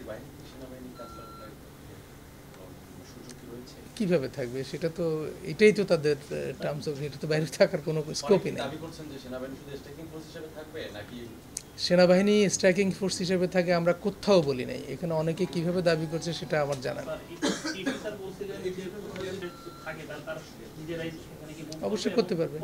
কিভাবে থাকবে সেটা তো এটাই তো তাদের টার্মস অফ, এটা তো বাইরে থাকার কোনো স্কোপই নেই। সেনাবাহিনী স্ট্রাইকিং ফোর্স হিসেবে থাকে আমরা কোথাও বলি নাই, এখানে অনেকে কিভাবে দাবি করছে সেটা আমার জানা নেই। অবশ্যই করতে পারবে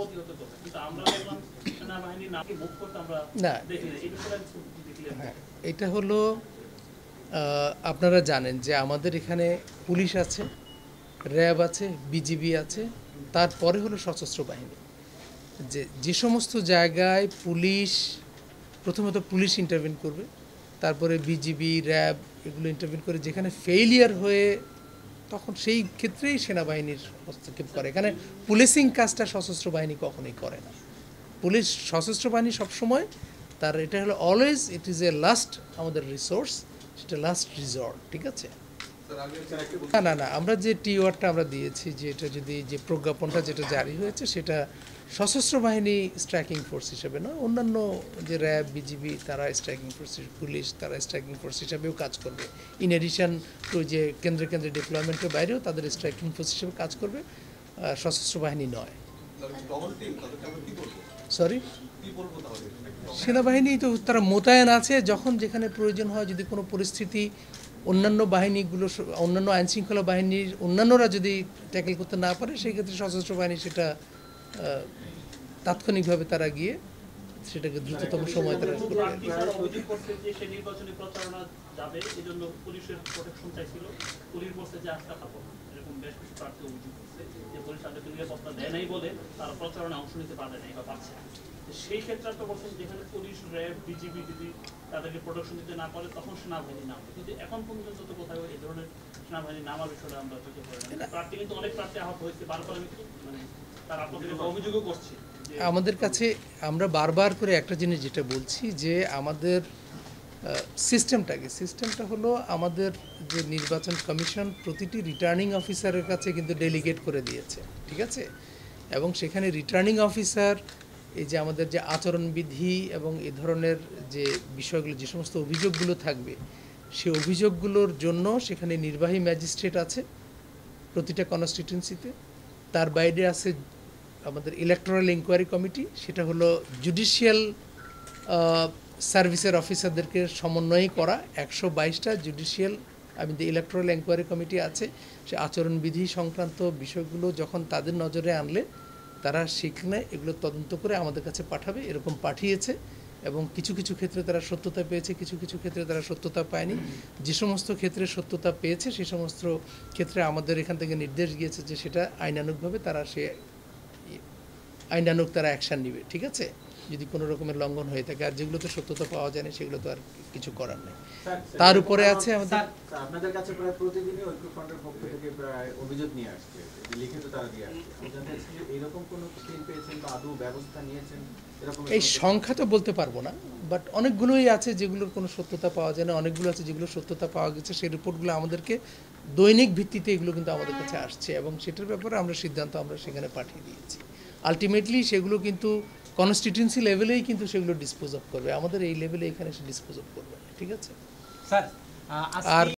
না। হ্যাঁ, এটা হলো আপনারা জানেন যে আমাদের এখানে পুলিশ আছে, র্যাব আছে, বিজিবি আছে, তারপরে হলো সশস্ত্র বাহিনী। যে সমস্ত জায়গায় পুলিশ, প্রথমত পুলিশ ইন্টারভিন করবে, তারপরে বিজিবি র্যাব এগুলো ইন্টারভিন করে, যেখানে ফেইলিয়ার হয়ে তখন সেই ক্ষেত্রেই সেনাবাহিনীর হস্তক্ষেপ করে। এখানে পুলিশিং কাজটা সশস্ত্র বাহিনী কখনোই করে না। পুলিশ সশস্ত্র বাহিনী সবসময় তার এটা হলো always it is a last আমাদের রিসোর্স, সেটা লাস্ট রিসর্ট, ঠিক আছে। না না না, আমরা যে টিওয়ারটা আমরা দিয়েছি, যে এটা যদি যে প্রজ্ঞাপনটা যেটা জারি হয়েছে সেটা সশস্ত্র বাহিনী স্ট্রাইকিং ফোর্স হিসেবে নয়, অন্যান্য যে র্যাব বিজিবি তারা স্ট্রাইকিং ফোর্স, পুলিশ তারা স্ট্রাইকিং ফোর্স হিসেবেও কাজ করবে। ইন এডিশন টু যে কেন্দ্রে কেন্দ্রে ডিপ্লয়মেন্টের বাইরেও তাদের স্ট্রাইকিং ফোর্স হিসেবে কাজ করবে, সশস্ত্র বাহিনী নয়। সরি, সেনাবাহিনী তো তারা মোতায়েন আছে, যখন যেখানে প্রয়োজন হয়, যদি কোনো পরিস্থিতি অন্যান্য বাহিনীগুলো, অন্যান্য আইনশৃঙ্খলা বাহিনীর অন্যান্যরা যদি ট্যাকেল করতে না পারে, সেই ক্ষেত্রে সশস্ত্র বাহিনী সেটা তাৎক্ষণিকভাবে তারা গিয়ে সেটাকে দ্রুততম সময় তারা করবে। সেই ক্ষেত্রে তো বলছেন যেখানে পুলিশ র্যাব বিজিবি যদি তাদেরকে প্রোটেকশন দিতে না পারে তখন সেনাবাহিনী নামবে, কিন্তু এখন পর্যন্ত তো কোথাও এই ধরনের সেনাবাহিনী নামার বিষয়টা আমরা চোখে পড়ি না। প্রার্থী কিন্তু অনেক প্রার্থী আহত হয়েছে, বারবার আমি মানে তার আপনাদের অভিযোগও করছি। আমাদের কাছে আমরা বারবার করে একটা জিনিস যেটা বলছি, যে আমাদের সিস্টেমটা হলো আমাদের যে নির্বাচন কমিশন প্রতিটি রিটার্নিং অফিসারের কাছে কিন্তু ডেলিগেট করে দিয়েছে, ঠিক আছে। এবং সেখানে রিটার্নিং অফিসার এই যে আমাদের যে আচরণবিধি এবং এ ধরনের যে বিষয়গুলো, যে সমস্ত অভিযোগগুলো থাকবে, সেই অভিযোগগুলোর জন্য সেখানে নির্বাহী ম্যাজিস্ট্রেট আছে প্রতিটা কনস্টিটিউয়েন্সিতে। তার বাইরে আছে আমাদের ইলেকটোরাল ইনকোয়ারি কমিটি, সেটা হলো জুডিশিয়াল সার্ভিসের অফিসারদেরকে সমন্বয় করা। 122টা জুডিশিয়াল ইলেকটোরাল ইনকোয়ারি কমিটি আছে। সে আচরণবিধি সংক্রান্ত বিষয়গুলো যখন তাদের নজরে আনলে তারা সেখানে এগুলো তদন্ত করে আমাদের কাছে পাঠাবে, এরকম পাঠিয়েছে। এবং কিছু কিছু ক্ষেত্রে তারা সত্যতা পেয়েছে, কিছু কিছু ক্ষেত্রে তারা সত্যতা পায়নি। যে সমস্ত ক্ষেত্রে সত্যতা পেয়েছে সেই সমস্ত ক্ষেত্রে আমাদের এখান থেকে নির্দেশ গিয়েছে যে সেটা আইনানুগভাবে তারা আইনানুগ তারা অ্যাকশান নেবে, ঠিক আছে, যদি কোনো রকমের লঙ্ঘন হয়ে থাকে। আর যেগুলো তো সত্যতা পাওয়া যায় না সেগুলো তো আর কিছু করার নেই। তার উপরে আছে আমাদের, আপনাদের কাছে প্রায় প্রতিদিনই ঐক্যফ্রন্টের পক্ষ থেকে প্রায় অভিযোগ নিয়ে আসছে, লিখিত তারা দিয়ে আসছে। আমি জানতে চাচ্ছি যে এরকম কোনো স্কিম পেয়েছেন বা আদৌ ব্যবস্থা নিয়েছেন? এই সংখ্যা তো বলতে পারবো না, বাট অনেকগুলোই আছে যেগুলোর কোনো সত্যতা পাওয়া যায় না, অনেকগুলো আছে যেগুলো সত্যতা পাওয়া গেছে। সেই রিপোর্টগুলো আমাদেরকে দৈনিক ভিত্তিতে এগুলো কিন্তু আমাদের কাছে আসছে, এবং সেটার ব্যাপারে আমরা সিদ্ধান্ত আমরা সেখানে পাঠিয়ে দিয়েছি। আলটিমেটলি সেগুলো কিন্তু কনস্টিটিউয়েন্সি লেভেলেই কিন্তু সেগুলো ডিসপোজ অফ করবে, আমাদের এই লেভেলে এখানে সে ডিসপোজ অফ করবে, ঠিক আছে স্যার। আর